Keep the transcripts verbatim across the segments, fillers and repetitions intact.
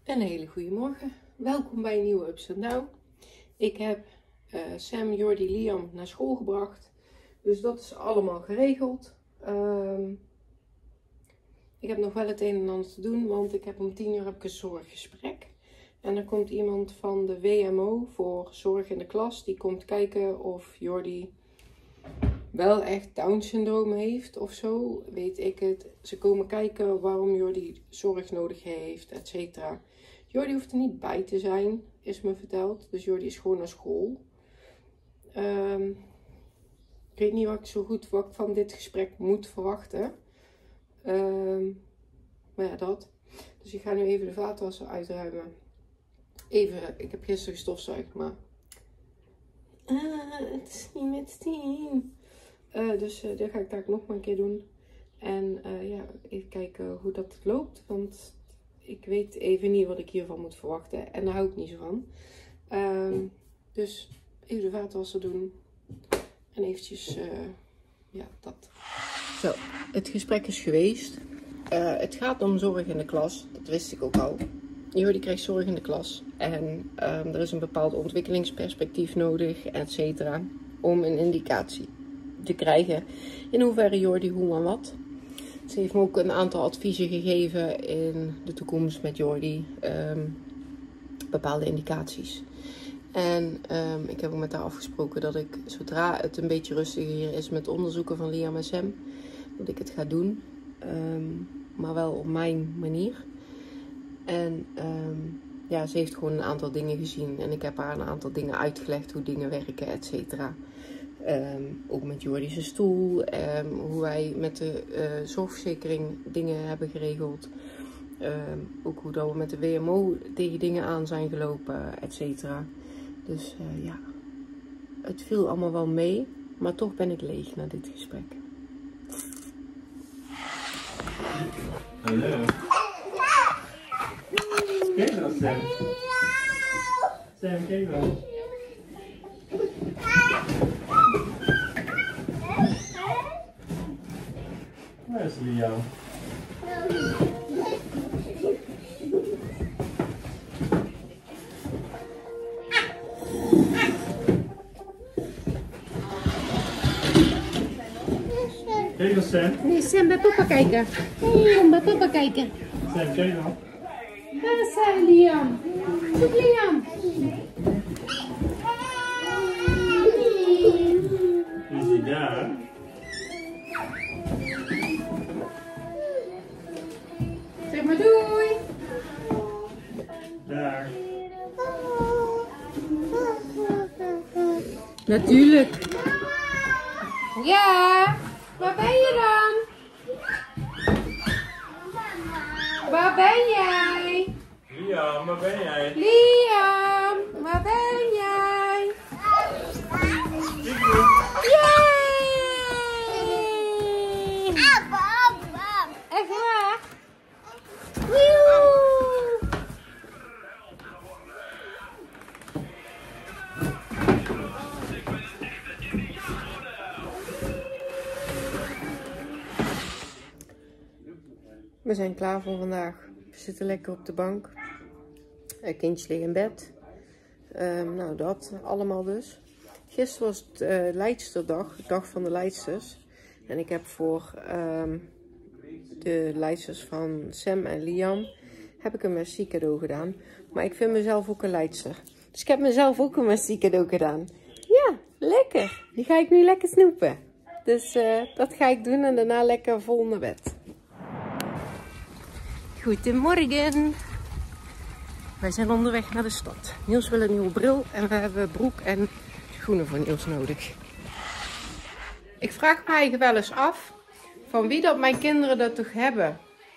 Een hele goede morgen. Welkom bij een nieuwe Ups and Down. Ik heb uh, Sam, Jordi, Liam naar school gebracht. Dus dat is allemaal geregeld. Um, ik heb nog wel het een en ander te doen, want ik heb om tien uur heb ik een zorggesprek. En dan komt iemand van de W M O voor zorg in de klas. Die komt kijken of Jordi wel echt Down-syndroom heeft of zo. Weet ik het. Ze komen kijken waarom Jordi zorg nodig heeft, et cetera. Jordi hoeft er niet bij te zijn, is me verteld. Dus Jordi is gewoon naar school. Um, ik weet niet wat ik zo goed wat ik van dit gesprek moet verwachten. Um, maar ja, dat. Dus ik ga nu even de vaatwasser uitruimen. Even, ik heb gisteren gestofzuigd, maar uh, het is niet met tien. Uh, dus uh, dat ga ik daar nog maar een keer doen. En uh, ja, even kijken hoe dat loopt. Want ik weet even niet wat ik hiervan moet verwachten. En daar hou ik niet zo van. Um, dus even de vaatwasser doen. En eventjes, uh, ja, dat. Zo, het gesprek is geweest. Uh, het gaat om zorg in de klas. Dat wist ik ook al. Jordi krijgt zorg in de klas. En um, er is een bepaald ontwikkelingsperspectief nodig, et cetera. Om een indicatie te krijgen in hoeverre Jordi hoe en wat. Ze heeft me ook een aantal adviezen gegeven in de toekomst met Jordi. Um, bepaalde indicaties. En um, ik heb ook met haar afgesproken dat ik, zodra het een beetje rustiger hier is met onderzoeken van Liam en Sam, dat ik het ga doen. Um, maar wel op mijn manier. En um, ja, ze heeft gewoon een aantal dingen gezien. En ik heb haar een aantal dingen uitgelegd, hoe dingen werken, et cetera. Um, ook met Jordi's stoel, um, hoe wij met de uh, zorgverzekering dingen hebben geregeld. Um, ook hoe dat we met de W M O tegen dingen aan zijn gelopen, et cetera. Dus uh, ja, het viel allemaal wel mee, maar toch ben ik leeg na dit gesprek. Hallo. Kijk wel, Sam. Sam, kijk wel. Waar is Liam? Kijk wel, Sam. Nee, Sam, bij papa kijken. Kom bij papa kijken. Sam, kijk wel. Waar is hij, Liam? Zoek Liam. Is hij daar? Zeg maar doei. Daar. Natuurlijk. Ja, waar ben je dan? Waar ben jij? Liam, waar ben jij? Liam, waar ben jij? Yay! Echt waar? Woe! We zijn klaar voor vandaag. We zitten lekker op de bank. Het kindje ligt in bed. Um, nou, dat allemaal dus. Gisteren was het uh, Leidsterdag, de dag van de Leidsters. En ik heb voor um, de Leidsters van Sam en Liam heb ik een merci cadeau gedaan. Maar ik vind mezelf ook een Leidster. Dus ik heb mezelf ook een merci cadeau gedaan. Ja, lekker. Die ga ik nu lekker snoepen. Dus uh, dat ga ik doen en daarna lekker vol naar bed. Goedemorgen. Wij zijn onderweg naar de stad. Niels wil een nieuwe bril en we hebben broek en schoenen voor Niels nodig. Ik vraag me eigenlijk wel eens af van wie dat mijn kinderen dat toch hebben.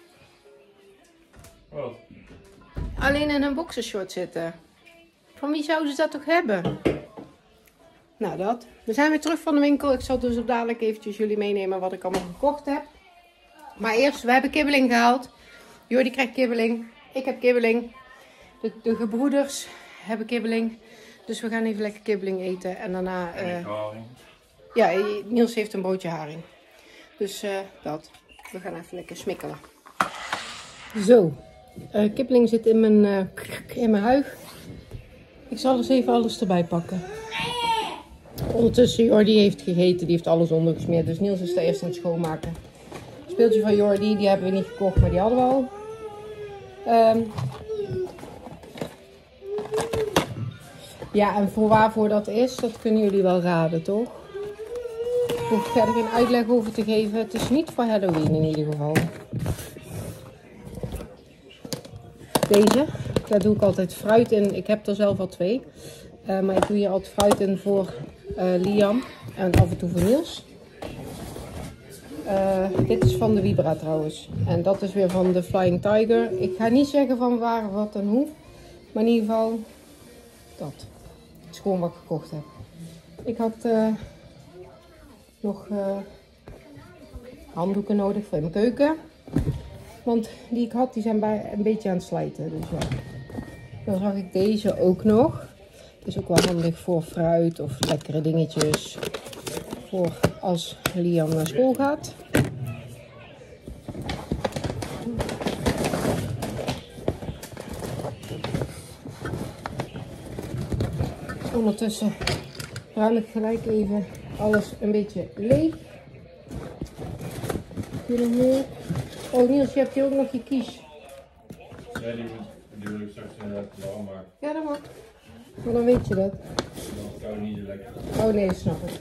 Wat? Alleen in een boxershort zitten. Van wie zouden ze dat toch hebben? Nou dat. We zijn weer terug van de winkel. Ik zal dus op dadelijk eventjes jullie meenemen wat ik allemaal gekocht heb. Maar eerst, we hebben kibbeling gehaald. Jordi krijgt kibbeling. Ik heb kibbeling. De, de gebroeders hebben kibbeling. Dus we gaan even lekker kibbeling eten. En daarna... Uh, ja, Niels heeft een broodje haring. Dus uh, dat. We gaan even lekker smikkelen. Zo. Uh, kippeling zit in mijn, uh, in mijn huig. Ik zal eens even alles erbij pakken. Ondertussen, Jordi heeft gegeten, die heeft alles ondergesmeerd. Dus Niels is daar eerst aan het schoonmaken. Het speeltje van Jordi, die hebben we niet gekocht, maar die hadden we al. Um, ja, en voor waarvoor dat is, dat kunnen jullie wel raden, toch? Ik hoef verder geen uitleg over te geven. Het is niet voor Halloween in ieder geval. Deze, daar doe ik altijd fruit in. Ik heb er zelf al twee. Uh, maar ik doe hier altijd fruit in voor uh, Liam en af en toe voor Niels. Uh, dit is van de Vibra trouwens. En dat is weer van de Flying Tiger. Ik ga niet zeggen van waar, wat en hoe. Maar in ieder geval dat. Het is gewoon wat ik gekocht heb. Ik had uh, nog uh, handdoeken nodig voor in mijn keuken. Want die ik had, die zijn bij een beetje aan het slijten. Dus ja. Dan zag ik deze ook nog. Het is ook wel handig voor fruit of lekkere dingetjes. Voor als Liam naar school gaat. Ondertussen ruim ik gelijk even alles een beetje leeg. Hier nog meer. Oh Niels, je hebt hier ook nog je kies. Ja, die, die wil ik straks inderdaad warm maken. Ja, dat mag. Maar dan weet je dat. Dan kan het niet zo lekker. Oh nee, snap ik.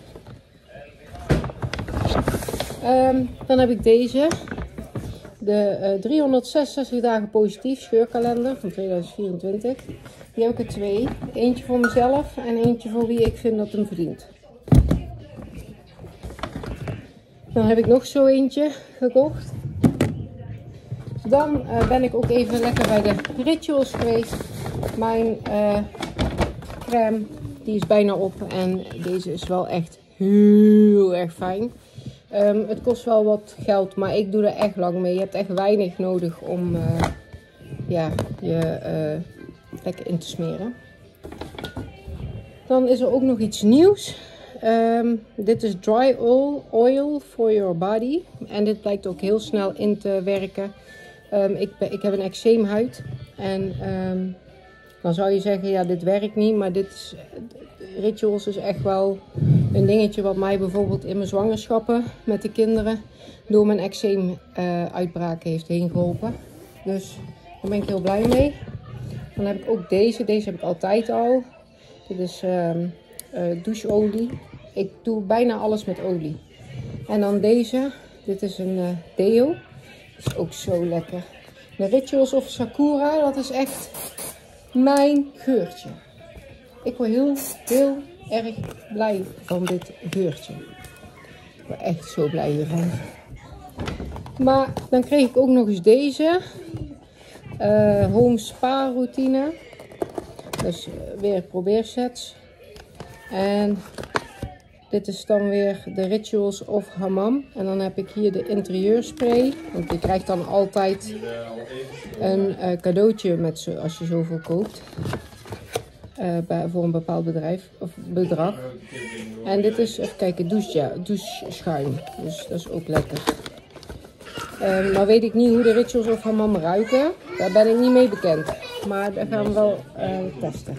Um, dan heb ik deze. De uh, driehonderdzesenzestig dagen positief scheurkalender van tweeduizend vierentwintig. Die heb ik er twee. Eentje voor mezelf en eentje voor wie ik vind dat hem verdient. Dan heb ik nog zo eentje gekocht. Dan uh, ben ik ook even lekker bij de Rituals geweest. Mijn uh, crème die is bijna op en deze is wel echt heel erg fijn. Um, het kost wel wat geld, maar ik doe er echt lang mee. Je hebt echt weinig nodig om uh, ja, je uh, lekker in te smeren. Dan is er ook nog iets nieuws. Um, dit is Dry Oil, Oil for Your Body. En dit blijkt ook heel snel in te werken. Um, ik, ben, ik heb een eczeemhuid. En um, dan zou je zeggen, ja, dit werkt niet. Maar dit is, Rituals is echt wel een dingetje wat mij bijvoorbeeld in mijn zwangerschappen met de kinderen door mijn eczeem uh, uitbraken heeft heen geholpen. Dus daar ben ik heel blij mee. Dan heb ik ook deze. Deze heb ik altijd al. Dit is um, uh, doucheolie. Ik doe bijna alles met olie. En dan deze. Dit is een uh, deo. Dat is ook zo lekker. De Rituals of Sakura. Dat is echt mijn geurtje. Ik word heel, heel erg blij van dit geurtje. Ik word echt zo blij hiervan. Maar dan kreeg ik ook nog eens deze. Uh, Home Spa routine. Dus weer probeersets. En dit is dan weer de Rituals of Hammam. En dan heb ik hier de interieurspray. Want je krijgt dan altijd een uh, cadeautje met zo, als je zoveel koopt. Uh, bij, voor een bepaald bedrijf of bedrag. En dit is, even kijken, douche, ja, doucheschuim. Dus dat is ook lekker. Um, nou weet ik niet hoe de Rituals of Hammam ruiken. Daar ben ik niet mee bekend. Maar dat gaan we wel uh, testen.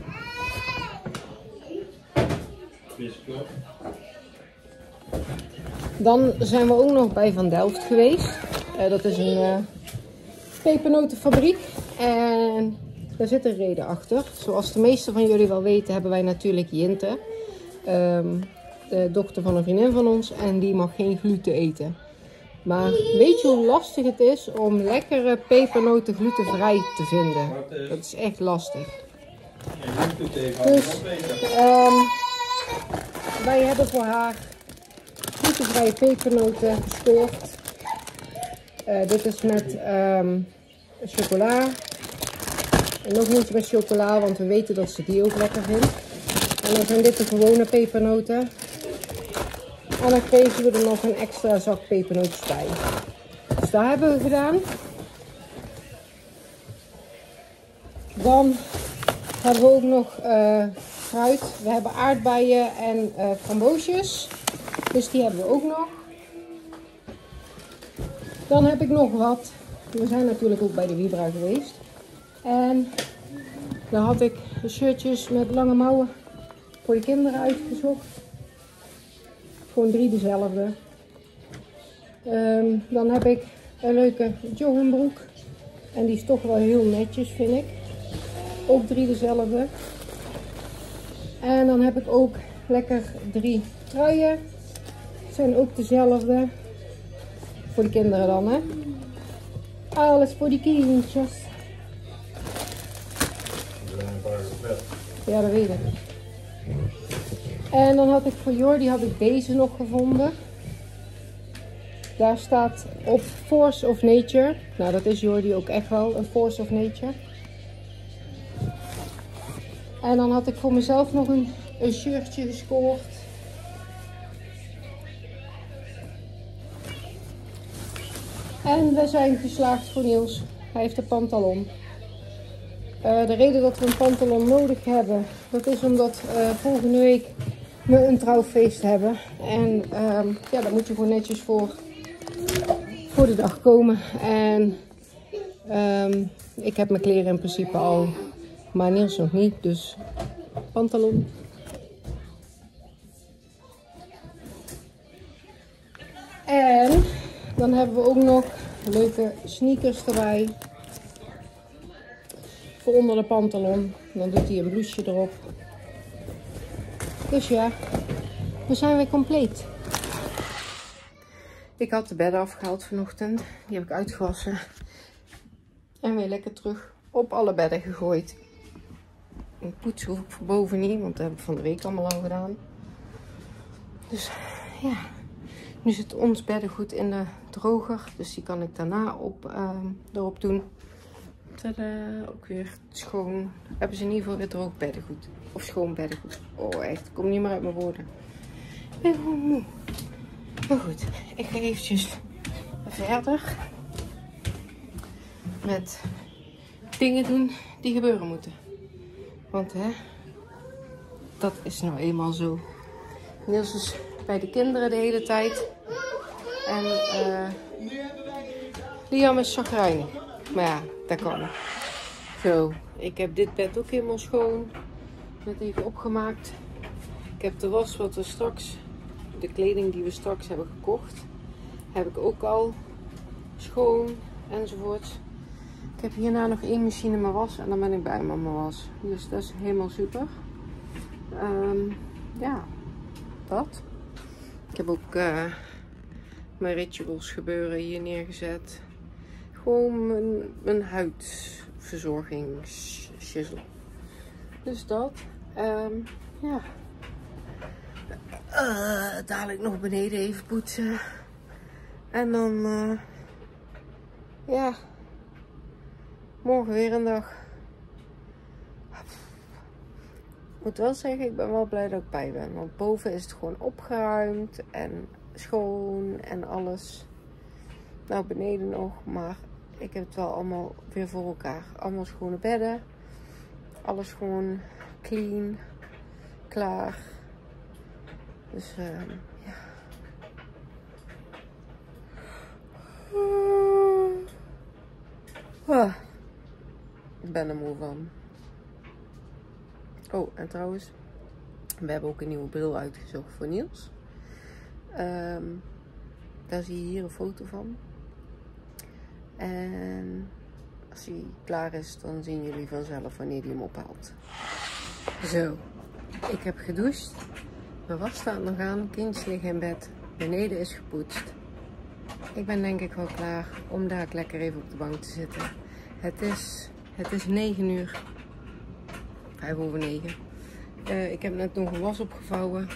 Dan zijn we ook nog bij Van Delft geweest. Uh, dat is een uh, pepernotenfabriek. En daar zit een reden achter. Zoals de meeste van jullie wel weten hebben wij natuurlijk Jinte. Um, de dochter van een vriendin van ons. En die mag geen gluten eten. Maar weet je hoe lastig het is om lekkere pepernoten glutenvrij te vinden? Dat is echt lastig. Dus um, wij hebben voor haar glutenvrije pepernoten gescoord. Uh, dit is met um, chocola. En nog eentje met chocola, want we weten dat ze die ook lekker vindt. En dan zijn dit de gewone pepernoten. En dan kregen we er nog een extra zak pepernootjes bij. Dus dat hebben we gedaan. Dan hebben we ook nog uh, fruit. We hebben aardbeien en uh, framboosjes. Dus die hebben we ook nog. Dan heb ik nog wat. We zijn natuurlijk ook bij de Vibra geweest. En dan had ik shirtjes met lange mouwen voor de kinderen uitgezocht. Gewoon drie dezelfde. Um, dan heb ik een leuke joggingbroek. En die is toch wel heel netjes, vind ik. Ook drie dezelfde. En dan heb ik ook lekker drie truien. Zijn ook dezelfde. Voor de kinderen dan, hè. Alles voor die kindjes. Ja, dat weet ik. En dan had ik voor Jordi had ik deze nog gevonden. Daar staat op Force of Nature. Nou, dat is Jordi ook echt wel, een Force of Nature. En dan had ik voor mezelf nog een, een shirtje gescoord. En we zijn geslaagd voor Niels. Hij heeft een pantalon. Uh, de reden dat we een pantalon nodig hebben, dat is omdat uh, volgende week we een trouwfeest hebben. En um, ja, daar moet je gewoon netjes voor, voor de dag komen. En um, ik heb mijn kleren in principe al, maar Niels nog niet. Dus pantalon. En dan hebben we ook nog leuke sneakers erbij. Voor onder de pantalon. Dan doet hij een blouseje erop. Dus ja, we zijn weer compleet. Ik had de bedden afgehaald vanochtend. Die heb ik uitgewassen. En weer lekker terug op alle bedden gegooid. En poetsen hoef ik voor boven niet, want dat heb ik van de week allemaal al gedaan. Dus ja, nu zit ons beddengoed in de droger. Dus die kan ik daarna op, uh, erop doen. Tadaa, ook weer schoon. Hebben ze in ieder geval weer droog beddengoed. Of schoon beddengoed. Oh echt, ik kom niet meer uit mijn woorden. Ik ben gewoon moe. Maar goed, ik ga eventjes verder. Met dingen doen die gebeuren moeten. Want hè, dat is nou eenmaal zo. Niels is bij de kinderen de hele tijd. En uh, Liam is chagrijnig. Maar ja, dat kan. Zo, ik heb dit bed ook helemaal schoon. Net even opgemaakt. Ik heb de was wat we straks, de kleding die we straks hebben gekocht, heb ik ook al schoon enzovoort. Ik heb hierna nog één machine met was en dan ben ik bij met mijn was. Dus dat is helemaal super. Um, ja, dat. Ik heb ook uh, mijn rituals gebeuren hier neergezet. Gewoon mijn, mijn huidverzorgingsschissel. Dus dat. Um, ja. Uh, dadelijk nog beneden even poetsen. En dan, uh, ja. Morgen weer een dag. Ik moet wel zeggen, ik ben wel blij dat ik bij ben. Want boven is het gewoon opgeruimd en schoon en alles. Nou, beneden nog, maar ik heb het wel allemaal weer voor elkaar. Allemaal schone bedden. Alles gewoon clean. Klaar. Dus uh, ja. Ah, ik ben er moe van. Oh, en trouwens, we hebben ook een nieuwe bril uitgezocht voor Niels. Um, daar zie je hier een foto van. En als hij klaar is, dan zien jullie vanzelf wanneer hij hem ophaalt. Zo, ik heb gedoucht. Mijn was staat nog aan, kindjes liggen in bed. Beneden is gepoetst. Ik ben denk ik wel klaar om daar lekker even op de bank te zitten. Het is, het is negen uur. Vijf over negen. Uh, ik heb net nog een was opgevouwen.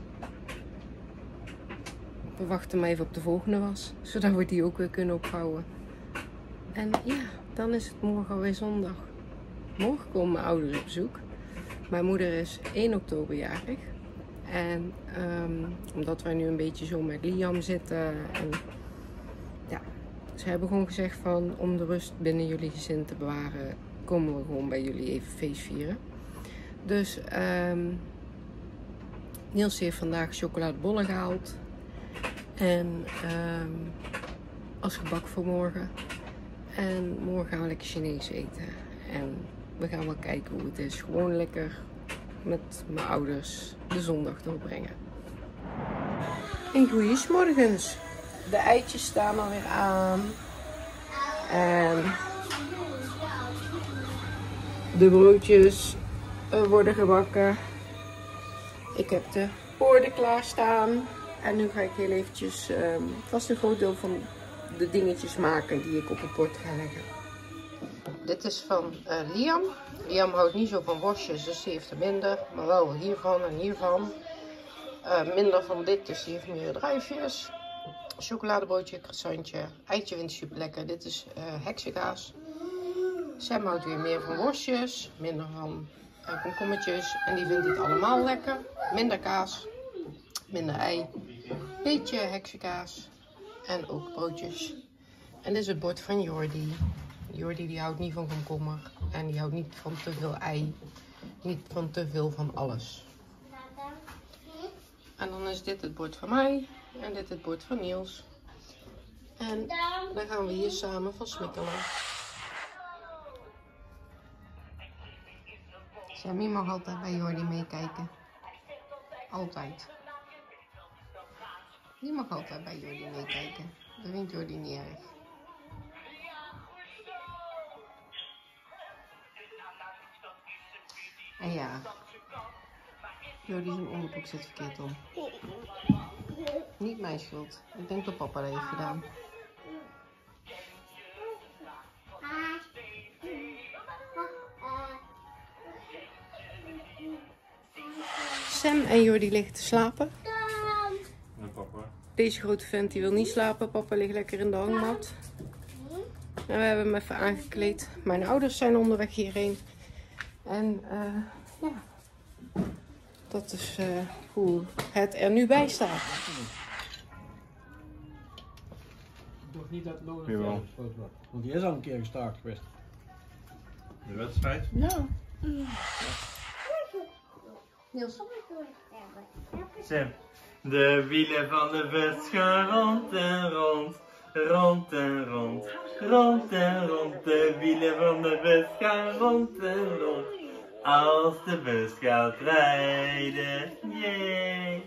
We wachten maar even op de volgende was. Zodat we die ook weer kunnen opvouwen. En ja, dan is het morgen alweer zondag. Morgen komen mijn ouders op bezoek. Mijn moeder is één oktober jarig. En um, omdat wij nu een beetje zo met Liam zitten. En ja, ze hebben gewoon gezegd van om de rust binnen jullie gezin te bewaren. Komen we gewoon bij jullie even feest vieren. Dus um, Niels heeft vandaag chocoladebollen gehaald. En um, als gebak voor morgen. En morgen gaan we lekker Chinees eten. En we gaan wel kijken hoe het is. Gewoon lekker met mijn ouders de zondag doorbrengen. En goeiesmorgens. De eitjes staan alweer aan. En de broodjes worden gebakken. Ik heb de borden klaarstaan. En nu ga ik heel eventjes um, vast een groot deel van de dingetjes maken die ik op het bord ga leggen. Dit is van uh, Liam. Liam houdt niet zo van worstjes, dus die heeft er minder. Maar wel hiervan en hiervan. Uh, minder van dit, dus die heeft meer druifjes. Chocoladebroodje, croissantje. Eitje vindt super lekker. Dit is uh, heksenkaas. Sam houdt weer meer van worstjes. Minder van uh, komkommertjes. En die vindt het allemaal lekker. Minder kaas. Minder ei. Beetje heksenkaas. En ook broodjes. En dit is het bord van Jordi. Jordi die houdt niet van komkommer. En die houdt niet van te veel ei. Niet van te veel van alles. En dan is dit het bord van mij. En dit het bord van Niels. En dan gaan we hier samen van smikkelen. Sammy mag altijd bij Jordi meekijken. Altijd. Die mag altijd bij Jordi meekijken. Dat vindt Jordi niet erg. En ja, Jordi zijn onderbroek zit verkeerd om. Niet mijn schuld. Ik denk dat papa dat heeft gedaan. Sam en Jordi liggen te slapen. En papa. Deze grote vent die wil niet slapen. Papa ligt lekker in de hangmat. En we hebben hem even aangekleed. Mijn ouders zijn onderweg hierheen. En uh, ja, dat is uh, hoe het er nu bij staat. Ik dacht niet dat het nodig Jawel. was. Want die is al een keer gestaakt geweest. De wedstrijd? Ja. Niels. Sam. De wielen van de bus gaan rond en rond. Rond en rond. Rond en rond. De wielen van de bus gaan rond en rond. Als de bus gaat rijden. Yay.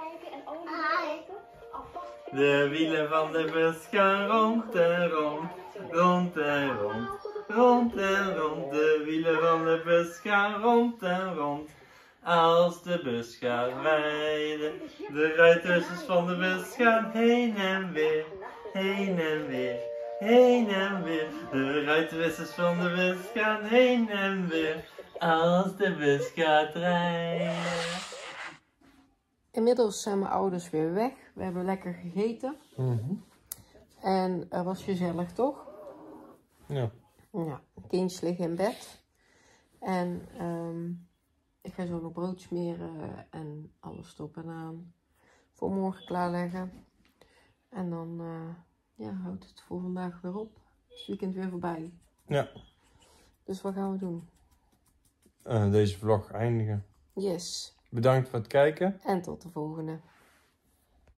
De wielen van de bus gaan rond en rond. Rond en rond. Rond en rond. De wielen van de bus gaan rond en rond. Als de bus gaat rijden. De ruitwissers van de bus gaan heen en weer. Heen en weer. Heen en weer. De ruitwissers van de bus gaan heen en weer. Als de bus gaat rijden. Inmiddels zijn mijn ouders weer weg. We hebben lekker gegeten. Mm-hmm. En het was gezellig, toch? Ja. Ja, kindjes liggen in bed. En um, ik ga zo nog brood smeren en alles erop en aan. Voor morgen klaarleggen. En dan uh, ja, houdt het voor vandaag weer op. Het weekend weer voorbij. Ja. Dus wat gaan we doen? Uh, deze vlog eindigen. Yes. Bedankt voor het kijken. En tot de volgende.